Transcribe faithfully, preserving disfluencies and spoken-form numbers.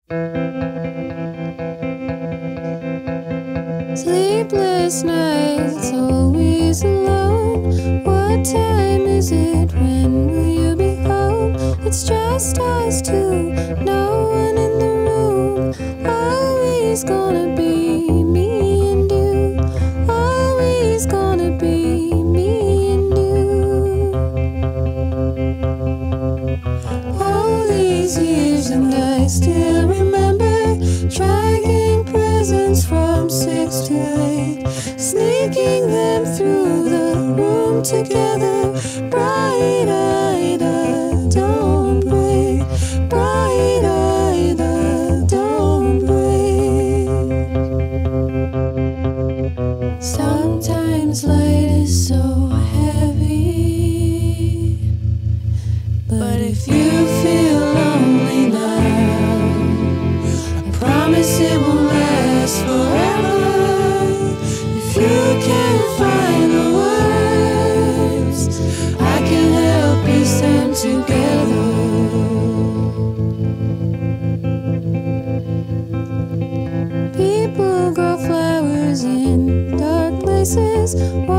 Sleepless nights, always alone. What time is it? When will you be home? It's just us two, no one in the room. Always gonna be me and you. Always gonna be me and you. All these years and I still remember dragging presents from six to eight, sneaking them through the room together. Bright-eyed, don't break. Bright-eyed, don't break. Sometimes light is so heavy, but if you feel lonely now, I promise it won't last forever. If you can't find the words, I can help piece them together. People grow flowers in dark places.